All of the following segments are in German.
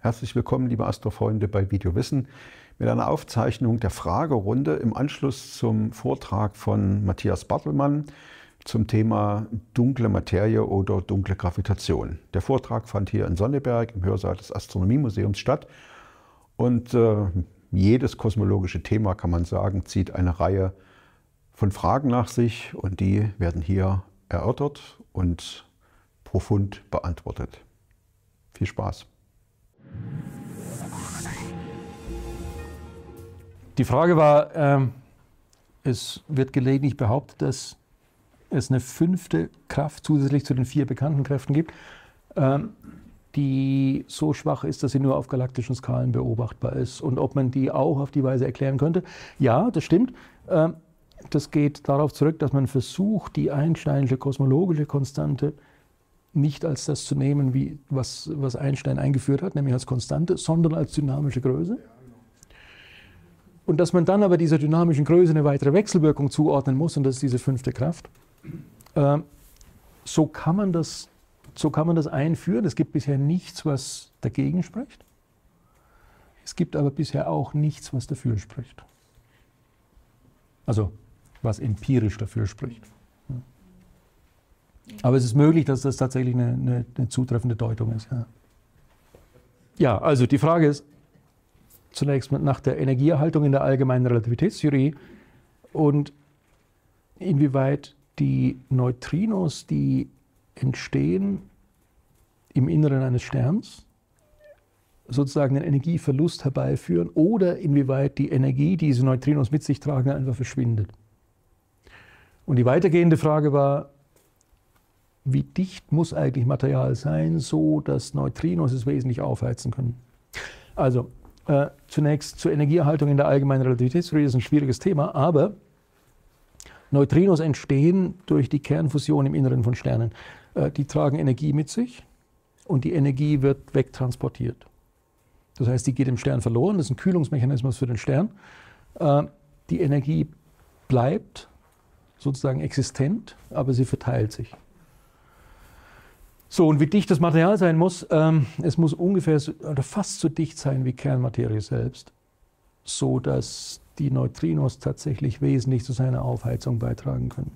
Herzlich willkommen, liebe Astrofreunde, bei Videowissen mit einer Aufzeichnung der Fragerunde im Anschluss zum Vortrag von Matthias Bartelmann zum Thema dunkle Materie oder dunkle Gravitation. Der Vortrag fand hier in Sonneberg im Hörsaal des Astronomiemuseums statt und jedes kosmologische Thema, kann man sagen, zieht eine Reihe von Fragen nach sich und die werden hier erörtert und profund beantwortet. Viel Spaß! Die Frage war, es wird gelegentlich behauptet, dass es eine fünfte Kraft zusätzlich zu den 4 bekannten Kräften gibt, die so schwach ist, dass sie nur auf galaktischen Skalen beobachtbar ist. Und ob man die auch auf die Weise erklären könnte. Ja, das stimmt. Das geht darauf zurück, dass man versucht, die Einsteinsche kosmologische Konstante nicht als das zu nehmen, wie was Einstein eingeführt hat, nämlich als Konstante, sondern als dynamische Größe. Und dass man dann aber dieser dynamischen Größe eine weitere Wechselwirkung zuordnen muss, und das ist diese fünfte Kraft. So kann man das einführen. Es gibt bisher nichts, was dagegen spricht. Es gibt aber bisher auch nichts, was dafür spricht. Also, was empirisch dafür spricht. Aber es ist möglich, dass das tatsächlich eine zutreffende Deutung ist. Ja, also die Frage ist zunächst nach der Energieerhaltung in der allgemeinen Relativitätstheorie und inwieweit die Neutrinos, die entstehen im Inneren eines Sterns, sozusagen einen Energieverlust herbeiführen oder inwieweit die Energie, die diese Neutrinos mit sich tragen, einfach verschwindet. Und die weitergehende Frage war, wie dicht muss eigentlich Material sein, so dass Neutrinos es wesentlich aufheizen können? Also zunächst zur Energieerhaltung in der allgemeinen Relativitätstheorie, das ist ein schwieriges Thema, aber Neutrinos entstehen durch die Kernfusion im Inneren von Sternen. Die tragen Energie mit sich und die Energie wird wegtransportiert. Das heißt, die geht im Stern verloren, das ist ein Kühlungsmechanismus für den Stern. Die Energie bleibt sozusagen existent, aber sie verteilt sich. So, und wie dicht das Material sein muss, es muss ungefähr oder fast so dicht sein wie Kernmaterie selbst, so dass die Neutrinos tatsächlich wesentlich zu seiner Aufheizung beitragen können.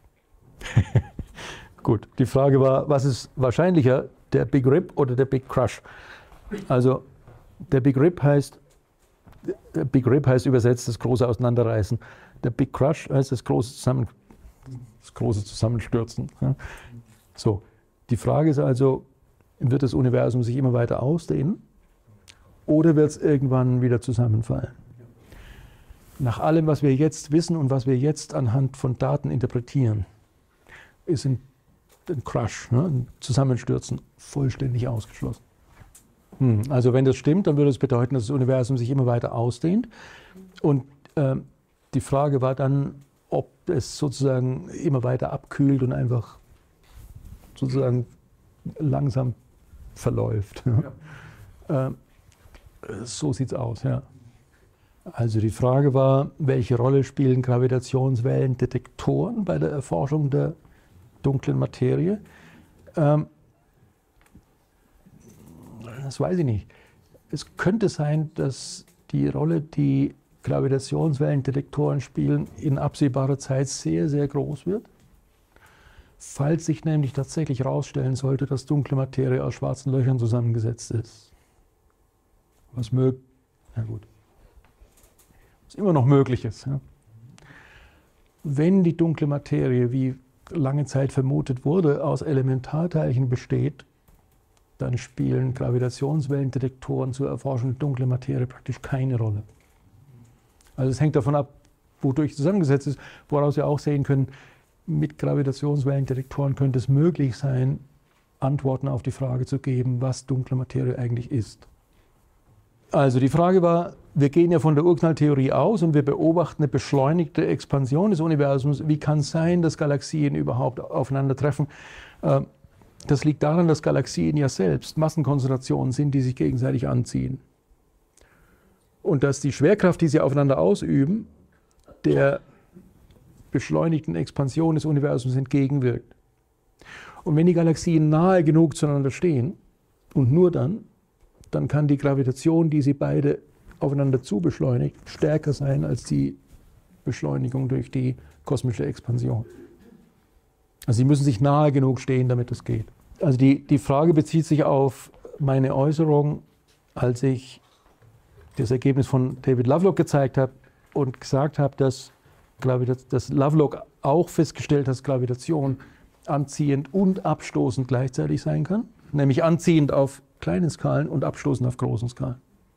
Gut, die Frage war, was ist wahrscheinlicher, der Big Rip oder der Big Crush? Also der Big Rip heißt übersetzt das große Auseinanderreißen. Der Big Crush heißt das große Zusammenstürzen. Ja. So. Die Frage ist also, wird das Universum sich immer weiter ausdehnen oder wird es irgendwann wieder zusammenfallen? Nach allem, was wir jetzt wissen und was wir jetzt anhand von Daten interpretieren, ist ein Crash, ein Zusammenstürzen, vollständig ausgeschlossen. Also wenn das stimmt, dann würde es bedeuten, dass das Universum sich immer weiter ausdehnt. Und die Frage war dann, ob es sozusagen immer weiter abkühlt und einfach sozusagen langsam verläuft. Ja. So sieht es aus. Ja. Also die Frage war, welche Rolle spielen Gravitationswellendetektoren bei der Erforschung der dunklen Materie? Das weiß ich nicht. Es könnte sein, dass die Rolle, die Gravitationswellendetektoren spielen, in absehbarer Zeit sehr, sehr groß wird. Falls sich nämlich tatsächlich herausstellen sollte, dass dunkle Materie aus schwarzen Löchern zusammengesetzt ist. Was immer noch möglich ist. Ja. Wenn die dunkle Materie, wie lange Zeit vermutet wurde, aus Elementarteilchen besteht, dann spielen Gravitationswellendetektoren zur Erforschung der dunklen Materie praktisch keine Rolle. Also es hängt davon ab, wodurch zusammengesetzt ist, woraus wir auch sehen können, mit Gravitationswellendetektoren könnte es möglich sein, Antworten auf die Frage zu geben, was dunkle Materie eigentlich ist. Also die Frage war, wir gehen ja von der Urknalltheorie aus und wir beobachten eine beschleunigte Expansion des Universums. Wie kann es sein, dass Galaxien überhaupt aufeinandertreffen? Das liegt daran, dass Galaxien ja selbst Massenkonzentrationen sind, die sich gegenseitig anziehen. Und dass die Schwerkraft, die sie aufeinander ausüben, der beschleunigten Expansion des Universums dann kann die Gravitation, die sie beide aufeinander zu beschleunigt, stärker sein als die Beschleunigung durch die kosmische Expansion. Also sie müssen sich nahe genug stehen, damit das geht. Also die Frage bezieht sich auf meine Äußerung, als ich das Ergebnis von David Lovelock gezeigt habe und gesagt habe, dass Lovelock auch festgestellt hat, dass Gravitation anziehend und abstoßend gleichzeitig sein kann. Nämlich anziehend auf kleinen Skalen und abstoßend auf großen Skalen.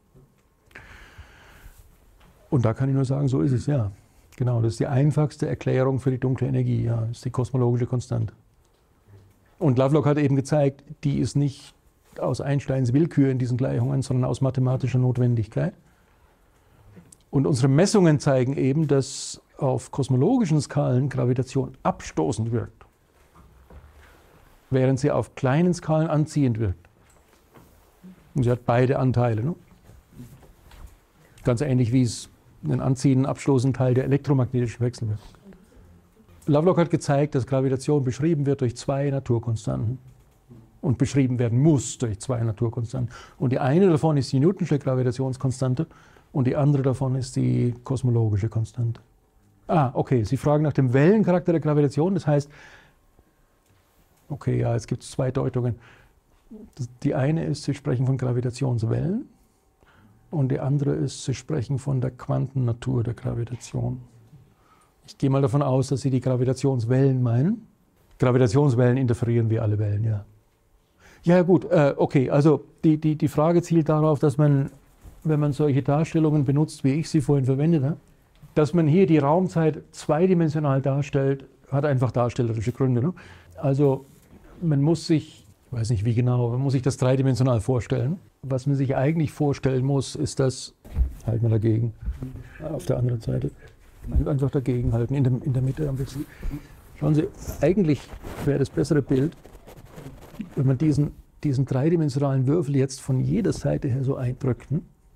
Und da kann ich nur sagen, so ist es, ja. Genau, das ist die einfachste Erklärung für die dunkle Energie, ja, das ist die kosmologische Konstante. Und Lovelock hat eben gezeigt, die ist nicht aus Einsteins Willkür in diesen Gleichungen, sondern aus mathematischer Notwendigkeit. Und unsere Messungen zeigen eben, dass auf kosmologischen Skalen Gravitation abstoßend wirkt, während sie auf kleinen Skalen anziehend wirkt. Und sie hat beide Anteile. Ne? Ganz ähnlich wie es einen anziehenden, abstoßenden Teil der elektromagnetischen Wechselwirkung. Lovelock hat gezeigt, dass Gravitation beschrieben wird durch zwei Naturkonstanten und beschrieben werden muss durch zwei Naturkonstanten. Und die eine davon ist die Newtonsche Gravitationskonstante und die andere davon ist die kosmologische Konstante. Okay, Sie fragen nach dem Wellencharakter der Gravitation, das heißt, okay, ja, jetzt gibt es zwei Deutungen. Die eine ist, Sie sprechen von Gravitationswellen und die andere ist, Sie sprechen von der Quantennatur der Gravitation. Ich gehe mal davon aus, dass Sie die Gravitationswellen meinen. Gravitationswellen interferieren wie alle Wellen, ja. Ja gut, okay, also die Frage zielt darauf, dass man, wenn man solche Darstellungen benutzt, wie ich sie vorhin verwendet habe, dass man hier die Raumzeit zweidimensional darstellt, hat einfach darstellerische Gründe. Ne? Also man muss sich, ich weiß nicht wie genau, man muss sich das dreidimensional vorstellen. Was man sich eigentlich vorstellen muss, ist das, halt mal dagegen, auf der anderen Seite, einfach dagegen halten, in der Mitte am besten. Schauen Sie, eigentlich wäre das bessere Bild, wenn man diesen dreidimensionalen Würfel jetzt von jeder Seite her so eindrückt.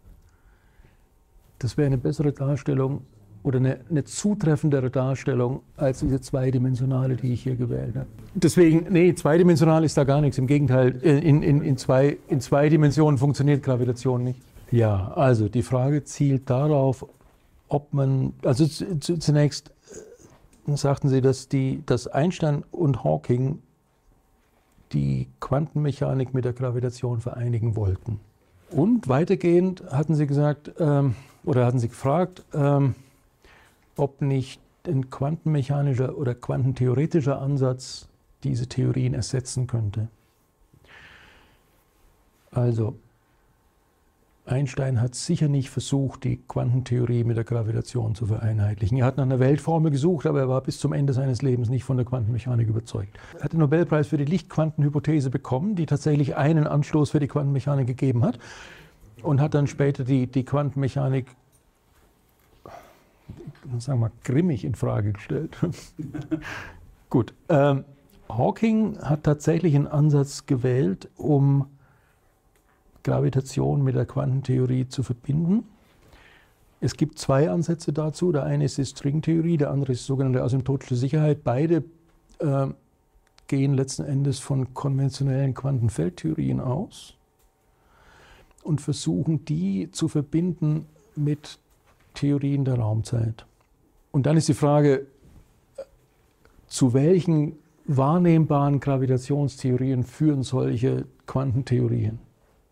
Das wäre eine bessere Darstellung oder eine zutreffendere Darstellung als diese zweidimensionale, die ich hier gewählt habe. Deswegen, nee, zweidimensional ist da gar nichts. Im Gegenteil, in zwei Dimensionen funktioniert Gravitation nicht. Ja, also die Frage zielt darauf, ob man, also zunächst sagten Sie, dass Einstein und Hawking die Quantenmechanik mit der Gravitation vereinigen wollten. Und weitergehend hatten Sie gesagt, oder hatten Sie gefragt, ob nicht ein quantenmechanischer oder quantentheoretischer Ansatz diese Theorien ersetzen könnte. Also, Einstein hat sicher nicht versucht, die Quantentheorie mit der Gravitation zu vereinheitlichen. Er hat nach einer Weltformel gesucht, aber er war bis zum Ende seines Lebens nicht von der Quantenmechanik überzeugt. Er hat den Nobelpreis für die Lichtquantenhypothese bekommen, die tatsächlich einen Anstoß für die Quantenmechanik gegeben hat, und hat dann später die Quantenmechanik, sagen wir mal, grimmig in Frage gestellt. Gut, Hawking hat tatsächlich einen Ansatz gewählt, um Gravitation mit der Quantentheorie zu verbinden. Es gibt zwei Ansätze dazu. Der eine ist die Stringtheorie, der andere ist die sogenannte asymptotische Sicherheit. Beide gehen letzten Endes von konventionellen Quantenfeldtheorien aus und versuchen, die zu verbinden mit Theorien der Raumzeit. Und dann ist die Frage, zu welchen wahrnehmbaren Gravitationstheorien führen solche Quantentheorien?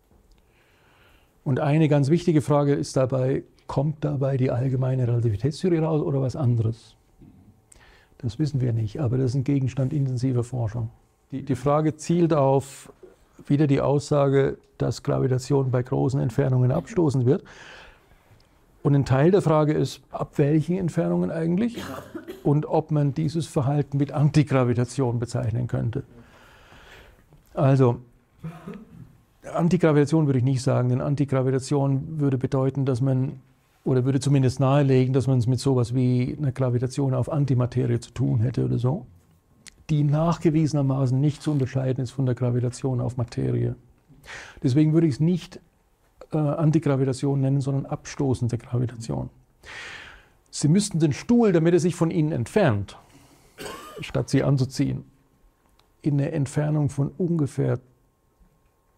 Und eine ganz wichtige Frage ist dabei, kommt dabei die allgemeine Relativitätstheorie raus oder was anderes? Das wissen wir nicht, aber das ist ein Gegenstand intensiver Forschung. Die Frage zielt auf wieder die Aussage, dass Gravitation bei großen Entfernungen abstoßend wird. Und ein Teil der Frage ist, ab welchen Entfernungen eigentlich und ob man dieses Verhalten mit Antigravitation bezeichnen könnte. Also, Antigravitation würde ich nicht sagen, denn Antigravitation würde bedeuten, dass man, oder würde zumindest nahelegen, dass man es mit sowas wie einer Gravitation auf Antimaterie zu tun hätte oder so, die nachgewiesenermaßen nicht zu unterscheiden ist von der Gravitation auf Materie. Deswegen würde ich es nicht Antigravitation nennen, sondern abstoßende Gravitation. Sie müssten den Stuhl, damit er sich von Ihnen entfernt, statt Sie anzuziehen, in eine Entfernung von ungefähr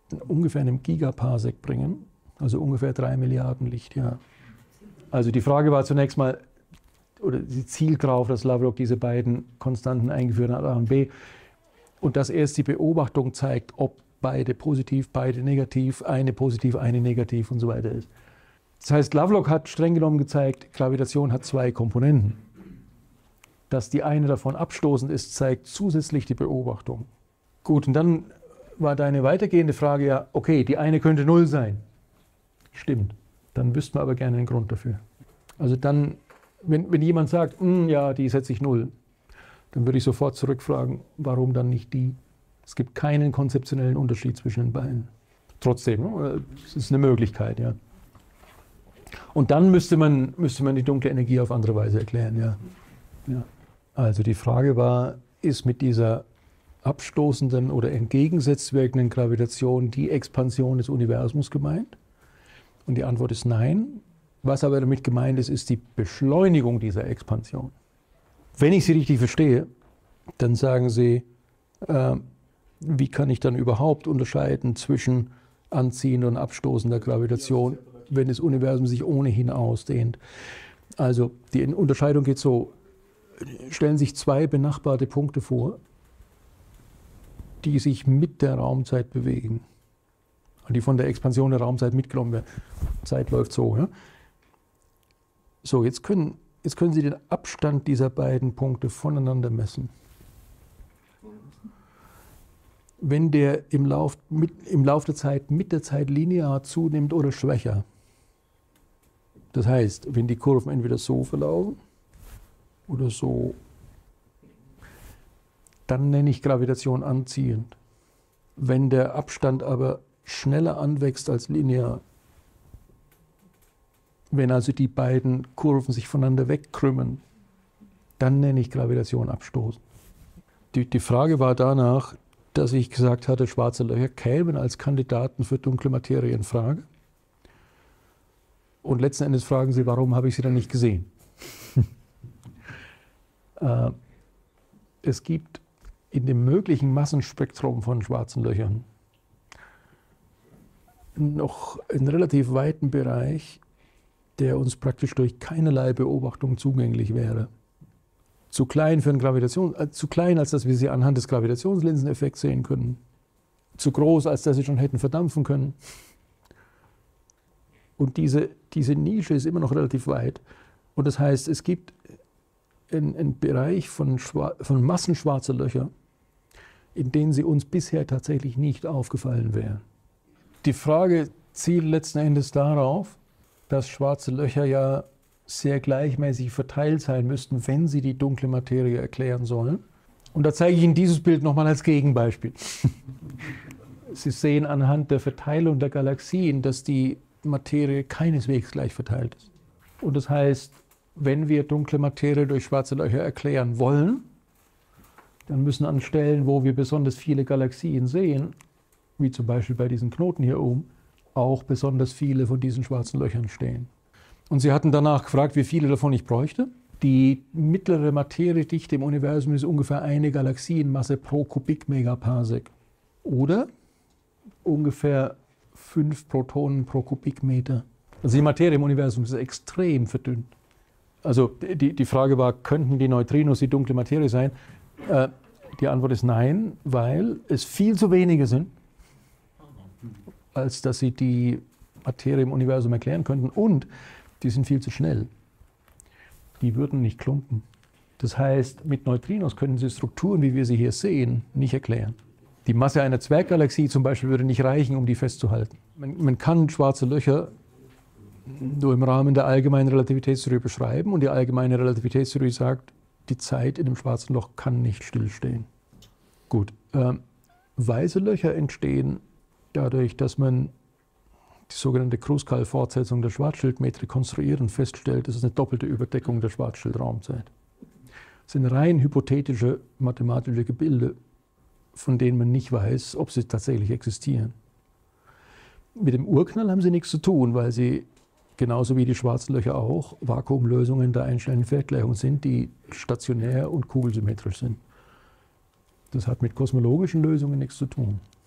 ungefähr einem Gigaparsec bringen, also ungefähr 3 Milliarden Lichtjahr. Also die Frage war zunächst mal, oder sie zielt darauf, dass Lovelock diese beiden Konstanten eingeführt hat, A und B, und dass erst die Beobachtung zeigt, ob beide positiv, beide negativ, eine positiv, eine negativ und so weiter ist. Das heißt, Lovelock hat streng genommen gezeigt, Gravitation hat 2 Komponenten. Dass die eine davon abstoßend ist, zeigt zusätzlich die Beobachtung. Gut, und dann war deine weitergehende Frage ja, okay, die eine könnte 0 sein. Stimmt. Dann wüssten wir aber gerne einen Grund dafür. Also dann, wenn jemand sagt, ja, die setze ich 0, dann würde ich sofort zurückfragen, warum dann nicht die? Es gibt keinen konzeptionellen Unterschied zwischen den beiden. Trotzdem, es ist eine Möglichkeit, ja. Und dann müsste man die dunkle Energie auf andere Weise erklären, ja. Ja. Also die Frage war, ist mit dieser abstoßenden oder entgegengesetzt wirkenden Gravitation die Expansion des Universums gemeint? Und die Antwort ist nein. Was aber damit gemeint ist, ist die Beschleunigung dieser Expansion. Wenn ich Sie richtig verstehe, dann sagen Sie, wie kann ich dann überhaupt unterscheiden zwischen anziehender und abstoßender Gravitation, wenn das Universum sich ohnehin ausdehnt? Also die Unterscheidung geht so, stellen sich 2 benachbarte Punkte vor, die sich mit der Raumzeit bewegen, die von der Expansion der Raumzeit mitgenommen werden. Zeit läuft so. Ja? So, jetzt können Sie den Abstand dieser beiden Punkte voneinander messen. Wenn der im Lauf der Zeit mit der Zeit linear zunimmt oder schwächer, das heißt, wenn die Kurven entweder so verlaufen oder so, dann nenne ich Gravitation anziehend. Wenn der Abstand aber schneller anwächst als linear, wenn also die beiden Kurven sich voneinander wegkrümmen, dann nenne ich Gravitation abstoßend. Die Frage war danach, dass ich gesagt hatte, schwarze Löcher kämen als Kandidaten für dunkle Materie in Frage. Und letzten Endes fragen Sie, warum habe ich sie dann nicht gesehen? Es gibt in dem möglichen Massenspektrum von schwarzen Löchern noch einen relativ weiten Bereich, der uns praktisch durch keinerlei Beobachtung zugänglich wäre. Zu klein für eine zu klein, als dass wir sie anhand des Gravitationslinseneffekts sehen können. Zu groß, als dass sie schon hätten verdampfen können. Und diese Nische ist immer noch relativ weit. Und das heißt, es gibt einen Bereich von Massen schwarzer Löcher, in denen sie uns bisher tatsächlich nicht aufgefallen wären. Die Frage zielt letzten Endes darauf, dass schwarze Löcher ja sehr gleichmäßig verteilt sein müssten, wenn sie die dunkle Materie erklären sollen. Und da zeige ich Ihnen dieses Bild nochmal als Gegenbeispiel. Sie sehen anhand der Verteilung der Galaxien, dass die Materie keineswegs gleich verteilt ist. Und das heißt, wenn wir dunkle Materie durch schwarze Löcher erklären wollen, dann müssen an Stellen, wo wir besonders viele Galaxien sehen, wie zum Beispiel bei diesen Knoten hier oben, auch besonders viele von diesen schwarzen Löchern stehen. Und Sie hatten danach gefragt, wie viele davon ich bräuchte. Die mittlere Materiedichte im Universum ist ungefähr eine Galaxienmasse pro Kubikmegaparsec. Oder ungefähr 5 Protonen pro Kubikmeter. Also die Materie im Universum ist extrem verdünnt. Also die Frage war, könnten die Neutrinos die dunkle Materie sein? Die Antwort ist nein, weil es viel zu wenige sind, als dass sie die Materie im Universum erklären könnten. Und die sind viel zu schnell. Die würden nicht klumpen. Das heißt, mit Neutrinos können sie Strukturen, wie wir sie hier sehen, nicht erklären. Die Masse einer Zwerggalaxie zum Beispiel würde nicht reichen, um die festzuhalten. Man kann schwarze Löcher nur im Rahmen der allgemeinen Relativitätstheorie beschreiben. Und die allgemeine Relativitätstheorie sagt, die Zeit in dem schwarzen Loch kann nicht stillstehen. Gut. Weiße Löcher entstehen dadurch, dass man die sogenannte Kruskal-Fortsetzung der Schwarzschildmetrik konstruiert und feststellt, das ist eine doppelte Überdeckung der Schwarzschildraumzeit. Das sind rein hypothetische mathematische Gebilde, von denen man nicht weiß, ob sie tatsächlich existieren. Mit dem Urknall haben sie nichts zu tun, weil sie genauso wie die schwarzen Löcher auch Vakuumlösungen der einstellenden Feldgleichung sind, die stationär und kugelsymmetrisch sind. Das hat mit kosmologischen Lösungen nichts zu tun.